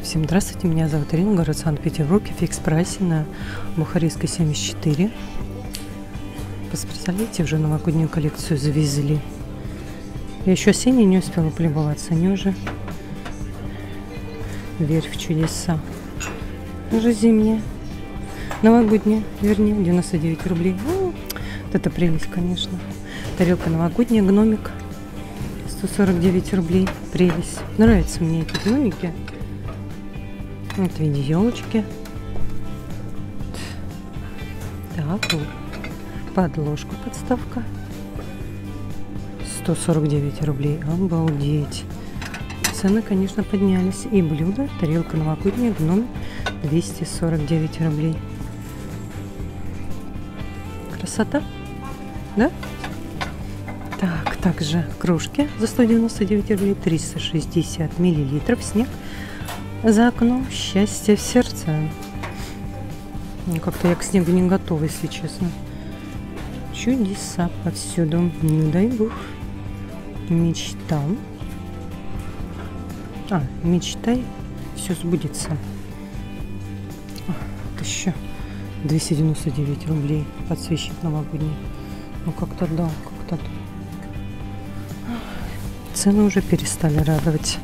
Всем здравствуйте, меня зовут Ирина, город Санкт-Петербург, фикс-прайсе на Бухарестской 74. Представляете, уже новогоднюю коллекцию завезли. Я еще осенней не успела полюбоваться, они уже верь в чудеса. Уже зимняя, новогодняя, вернее, 99 рублей. Вот это прелесть, конечно. Тарелка новогодняя, гномик, 149 рублей, прелесть. Нравятся мне эти гномики. Вот в виде елочки. Так, подложку, подставка. 149 рублей. Обалдеть. Цены, конечно, поднялись. И блюдо, тарелка новогодняя, гном, 249 рублей. Красота, да? Так, также кружки за 199 рублей, 360 миллилитров, снег за окном, счастье в сердце. Как-то я к снегу не готова, если честно. Чудеса повсюду, не дай бог. Мечта. Мечтай, все сбудется. Это еще 299 рублей подсвечник новогодний. Ну как-то да, как-то. Цены уже перестали радовать.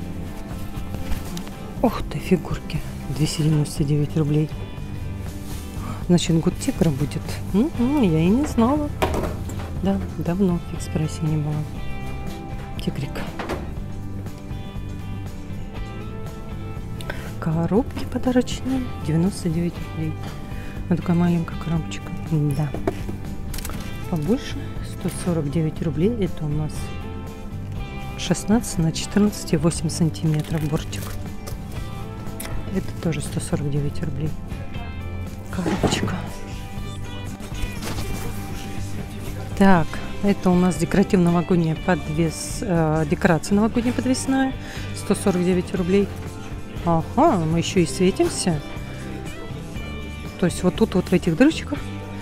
Ух ты, фигурки. 299 рублей. Значит, год тигра будет. Я и не знала. Да, давно в экспрессе не было. Тигрик. Коробки подарочные. 99 рублей. Вот такая маленькая коробочка. Да. Побольше. 149 рублей. Это у нас 16 на 14,8 сантиметров бортик. Это тоже 149 рублей. Коробочка. Так, это у нас декоративно-новогодняя подвес, декорация новогодняя подвесная. 149 рублей. Ага, мы еще и светимся. То есть вот тут вот в этих дырочках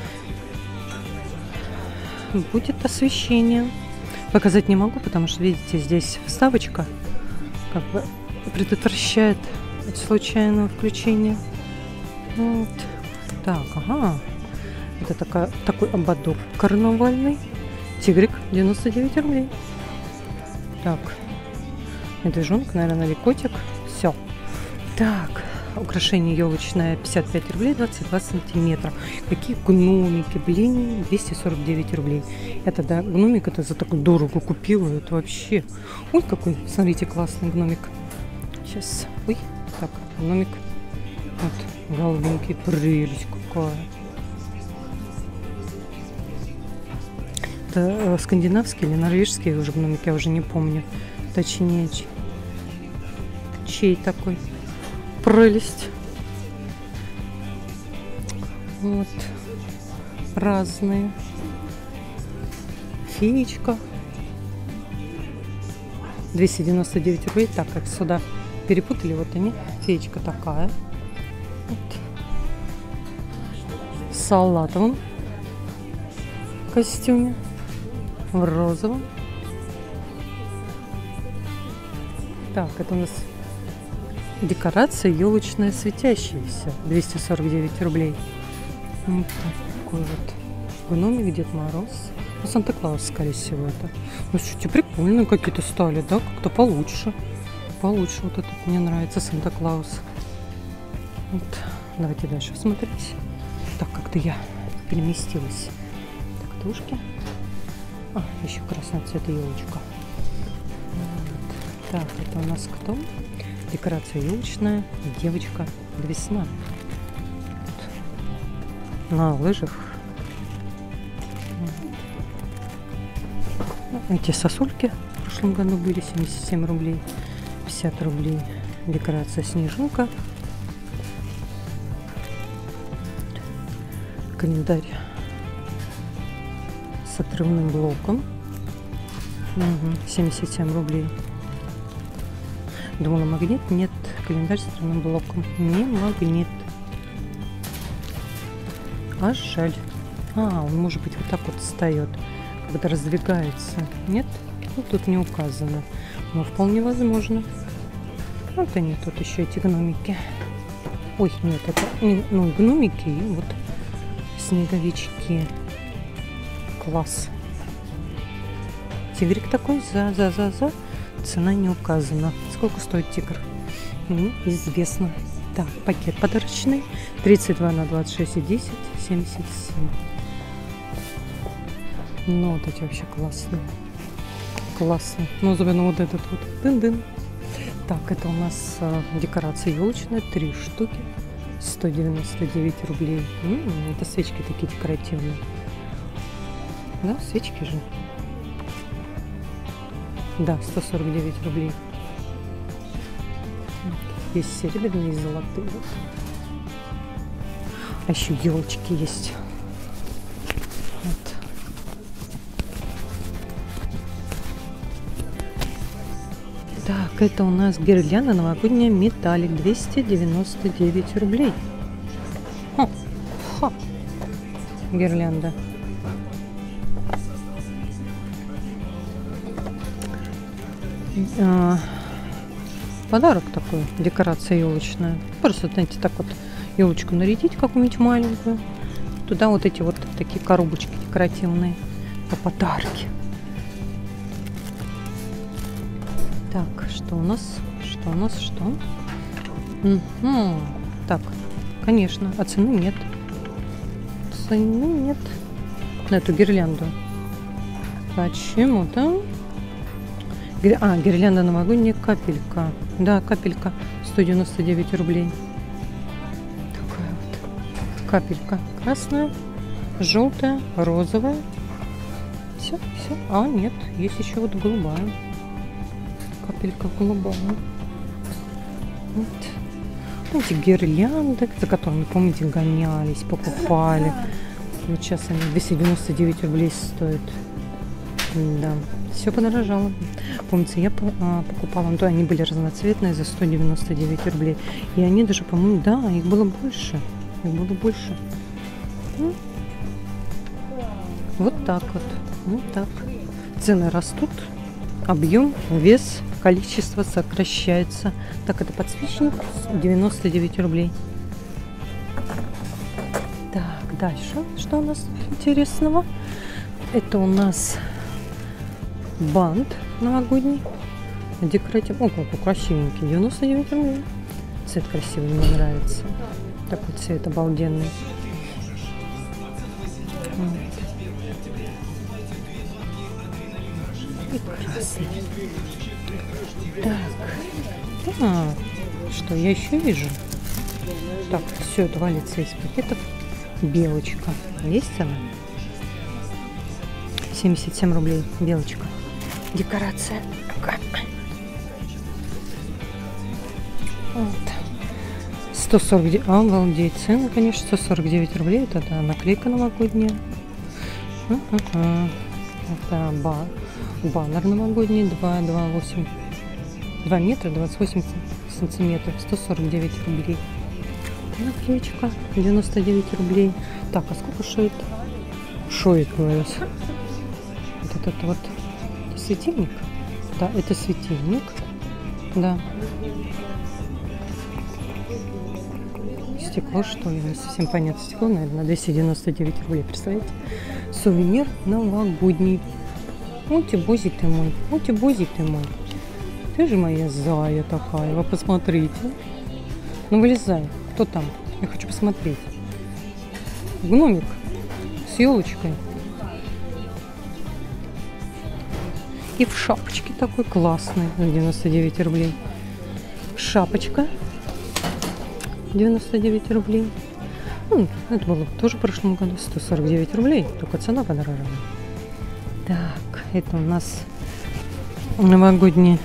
будет освещение. Показать не могу, потому что, видите, здесь вставочка как бы предотвращает от случайного включения. Вот. Так, ага. Это такой ободок карнавальный. Тигрик, 99 рублей. Так. Медвежонок, наверное, или котик. Все. Так. Украшение елочное, 55 рублей, 22 сантиметра. Какие гномики, блин, 249 рублей. Это, да, гномик, это за такую дорого купила. Это вообще. Ой, какой, смотрите, классный гномик. Сейчас. Ой, так, гномик. Вот, голубенький, прелесть какая. Это скандинавский или норвежский уже гномик, я уже не помню. Точнее, чей такой. Прелесть. Вот. Разные. Феечка. 299 рублей. Так, как сюда перепутали, вот они. Феечка такая. Вот. В салатовом костюме. В розовом. Так, это у нас декорация елочная светящаяся. 249 рублей. Вот такой вот гномик, Дед Мороз. Ну, Санта-Клаус, скорее всего, это. Ну, что-то прикольные какие-то стали, да? Как-то получше. Получше вот этот мне нравится, Санта-Клаус. Вот. Давайте дальше смотреть. Так, как-то я переместилась. Так, тушки. Еще красного цвета елочка. Вот. Так, это у нас кто? Декорация елочная, девочка, весна. Вот. На лыжах. Эти сосульки в прошлом году были 77 рублей, 50 рублей. Декорация снежинка. Календарь с отрывным блоком. 77 рублей. Думала, магнит. Нет, календарь с отрывным блоком. Не магнит. А жаль. Он может быть вот так вот встает, когда раздвигается. Нет? Ну, тут не указано. Но вполне возможно. Вот они тут еще эти гномики. Ой, нет, это ну, гномики и вот снеговички. Класс. Тигрик такой, за. Цена не указана. Сколько стоит тигр? Неизвестно. Так, пакет подарочный. 32 на 26 и 10, 77. Ну, вот эти вообще классные. Классно. Ну, особенно вот этот вот. Дын-дын. Так, это у нас декорация елочная. 3 штуки. 199 рублей. Это свечки такие декоративные. Да, свечки же. Да, 149 рублей. Есть серебряные и золотые. А еще елочки есть. Вот. Так, это у нас гирлянда новогодняя металлик. 299 рублей. Гирлянда. Подарок такой, декорация елочная. Просто, знаете, так вот елочку нарядить какую-нибудь маленькую. Туда вот эти вот такие коробочки декоративные по подарки. Так, что у нас? Что? Так, конечно, а цены нет. На эту гирлянду. Почему-то? Гирлянда новогодняя капелька. Да, капелька. 199 рублей. Такая вот капелька. Красная, желтая, розовая. Все. А, нет, есть еще вот голубая. Капелька голубая. Вот. Эти гирлянды, за которыми, помните, гонялись, покупали. Вот сейчас они 299 рублей стоят. Да. Все подорожало. Помните, я покупала, ну, они были разноцветные за 199 рублей. И они даже, по-моему, да, их было больше. Вот так вот. Вот так. Цены растут, объем, вес, количество сокращается. Так, это подсвечник 99 рублей. Так, дальше. Что у нас интересного? Это у нас бант новогодний. Декоративный. О, какой красивенький. 99 рублей. Цвет красивый, мне нравится. Такой цвет обалденный. Вот. И красный. Так. Что я еще вижу? Так, все это валится из пакетов. Белочка. Есть она? 77 рублей. Белочка. Декорация. Вот. 149. Обалдеть. Цены, конечно, 149 рублей. Это да, наклейка новогодняя. Это баннер новогодний. 2 метра 28 сантиметров. 149 рублей. Наклеечка. 99 рублей. Так, а сколько шоет? Шоет, говорят. Вот этот вот светильник. Да, это светильник. Да. Стекло, что ли? Не совсем понятно. Стекло, наверное, 299 рублей. Представляете? Сувенир новогодний. Вот и бозик ты мой. Вот и бозик ты мой. Ты же моя зая такая. Вы посмотрите. Ну, вылезай. Кто там? Я хочу посмотреть. Гномик с елочкой. И в шапочке такой классный. 99 рублей. Шапочка. 99 рублей. Ну, это было тоже в прошлом году. 149 рублей. Только цена подорожала. Так, это у нас новогодний.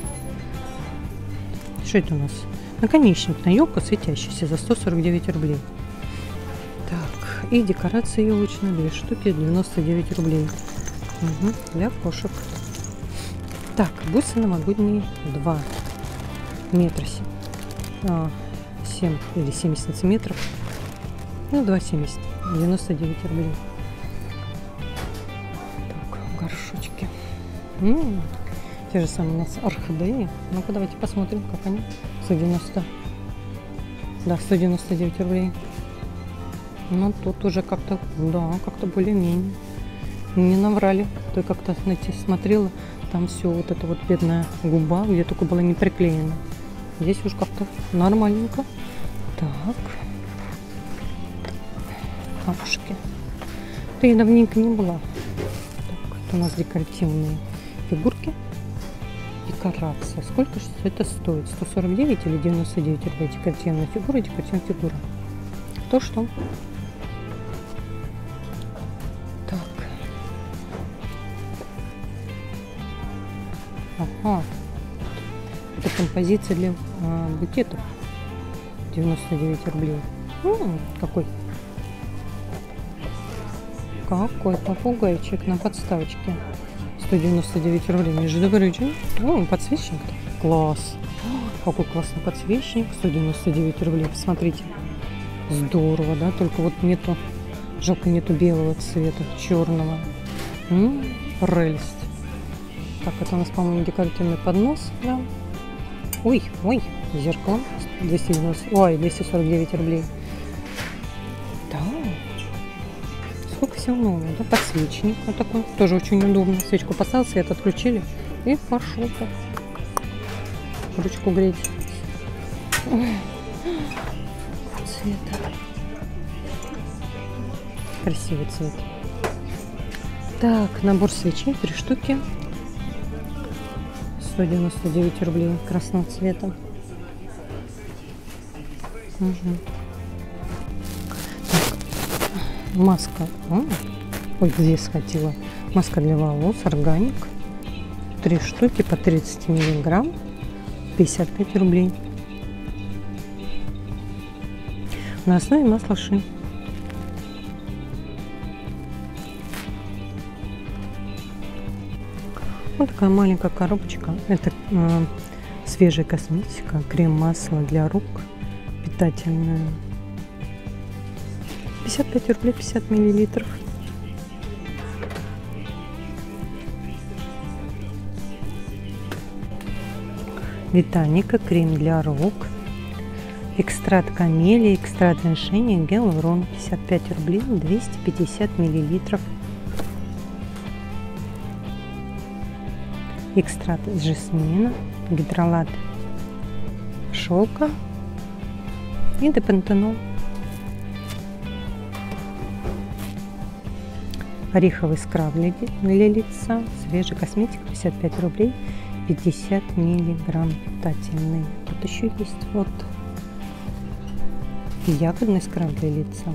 Что это у нас? Наконечник на елку светящийся за 149 рублей. Так, и декорация елочная. 2 штуки, 99 рублей. Угу, для кошек. Так, бусы новогодние 2 метра 7 или 7 сантиметров. Ну, 2,70. 99 рублей. Так, горшочки. Те же самые у нас орхидеи. Ну-ка, давайте посмотрим, как они. 190. Да, 199 рублей. Ну, тут уже как-то, да, как-то более-менее. Не наврали. То я как-то, знаете, смотрела, там все вот эта вот бедная губа, где только была не приклеена. Здесь уж как-то нормальненько. Так. Камушки. Да я давненько не была. Так, это у нас декоративные фигурки. Декорация. Сколько же это стоит? 149 или 99 рублей? Декоративная фигура, декоративная фигура. То что? Так. Ага. Это композиция для букетов. 99 рублей. Какой? Какой попугайчик на подставочке. 199 рублей. Между прочим. Подсвечник-то. Класс. Какой классный подсвечник. 199 рублей. Посмотрите. Здорово, да? Только вот нету, жалко, нету белого цвета, черного. Прелесть. Так, это у нас, по-моему, декоративный поднос. Да? Ой, зеркало. 249 рублей. Да. Сколько всего нового, да? Подсвечник вот такой. Тоже очень удобно. Свечку поставил, свет отключили. И пошел так. Ручку греть. Цвета. Красивый цвет. Так, набор свечей, 3 штуки. 199 рублей красного цвета. Угу. Так, маска. Ой, где схватила? Маска для волос, органик. 3 штуки по 30 миллиграмм. 55 рублей. На основе масла ши. Вот такая маленькая коробочка. Это свежая косметика, крем-масло для рук, питательное. 55 рублей, 50 миллилитров. Витаника, крем для рук. Экстракт камелии, экстракт женьшеня, гиалурон. 55 рублей, 250 миллилитров. Экстракт жасмина, гидролат шелка и депантенол. Ореховый скраб для лица, свежая косметика, 55 рублей, 50 миллиграмм питательный. Тут еще есть вот ягодный скраб для лица.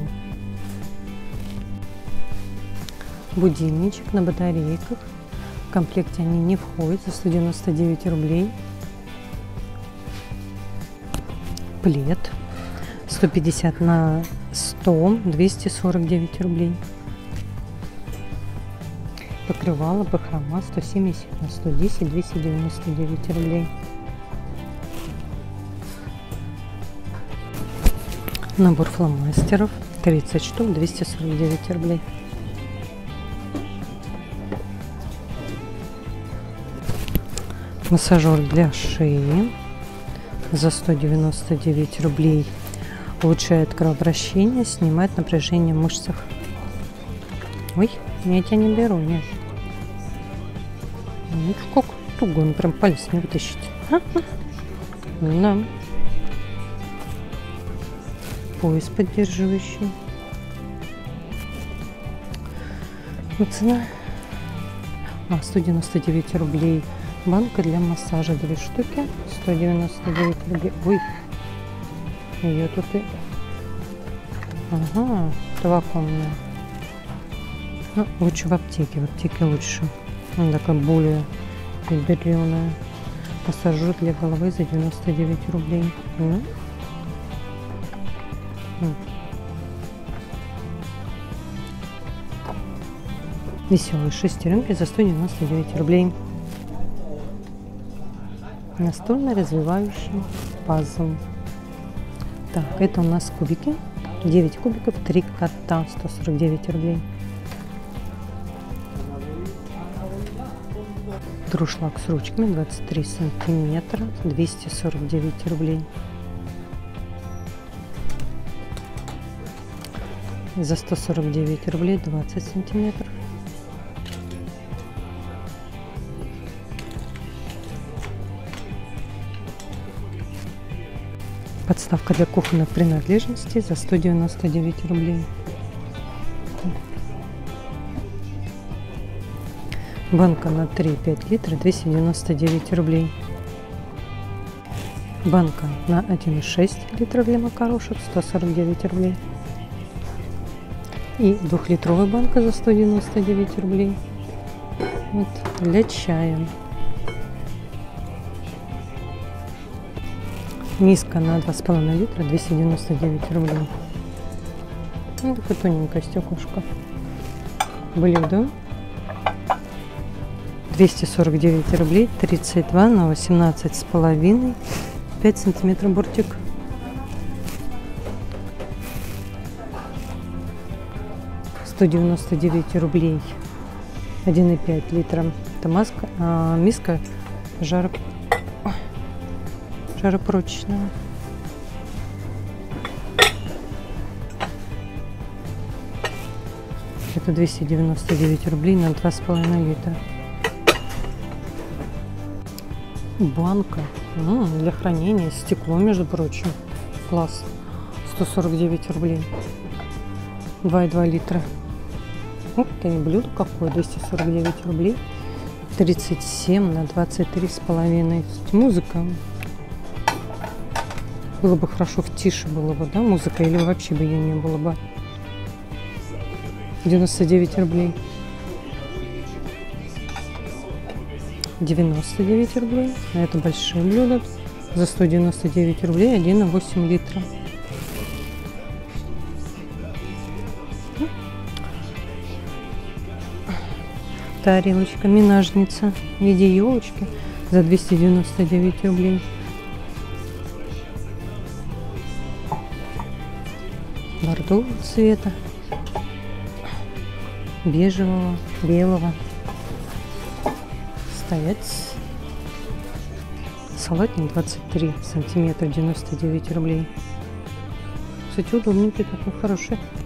Будильничек на батарейках. В комплекте они не входят, за 199 рублей. Плед 150 на 100, 249 рублей. Покрывало бахрома 170 на 110, 299 рублей. Набор фломастеров 30 штук, 249 рублей. Массажер для шеи за 199 рублей. Улучшает кровообращение, снимает напряжение в мышцах. Ой, я тебя не беру, нет. Ну, как туго, он прям палец не вытащить. Да. Пояс поддерживающий. Вот цена. 199 рублей. Банка для массажа 2 штуки. 199 рублей. Ой. Ее тут и... Ага, это вакуумная. Ну, лучше в аптеке. В аптеке лучше. Она такая более бедреная. Массажер для головы за 99 рублей. Ну. Веселые шестеренки за 199 рублей. Настольно развивающий пазл. Так, это у нас кубики. 9 кубиков, 3 кота, 149 рублей. Друшлаг с ручками 23 сантиметра, 249 рублей. За 149 рублей 20 сантиметров. Подставка для кухонных принадлежностей за 199 рублей. Банка на 3,5 литра 299 рублей. Банка на 1,6 литра для макарошек 149 рублей. И 2-литровая банка за 199 рублей. Вот, для чая. Миска на 2,5 литра 299 рублей. Ну, такое тоненькое стеклышко. Блюдо 249 рублей, 32 на 18,5, 5 сантиметров бортик. $199 рублей, 1,5 литра. Это миска жаропрочная. Это 299 рублей на 2,5 литра. Банка для хранения, стекло, между прочим. Класс. 149 рублей. 2,2 литра. Вот это не блюдо какое. 249 рублей. 37 на 23,5. Музыка. Было бы хорошо в тише было бы, да, музыка, или вообще бы ее не было бы. 99 рублей. 99 рублей. Это большие блюда. За 199 рублей 1,8 литра. Тарелочка, минажница в виде елочки за 299 рублей. Бордового цвета, бежевого, белого. Стоять. Салатник 23 сантиметра, 99 рублей. Кстати, удобненький такой, хороший.